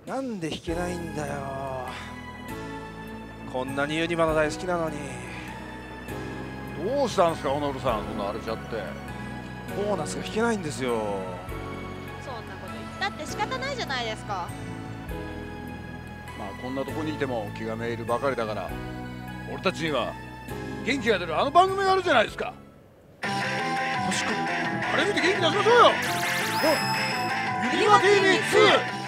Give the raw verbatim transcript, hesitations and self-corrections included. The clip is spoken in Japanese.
なんで弾けないんだよ。こんなにユニバの大好きなのに。 どうしたんですかホノルさん、そんな荒れちゃって。 ボーナスが弾けないんですよ。 そんなこと言ったって仕方ないじゃないですか。 まあこんなとこにいても気がめいるばかりだから、俺たちには元気が出るあの番組があるじゃないですか。 確かに。 あれ見て元気出しましょうよ。ユニバ ティーブイツー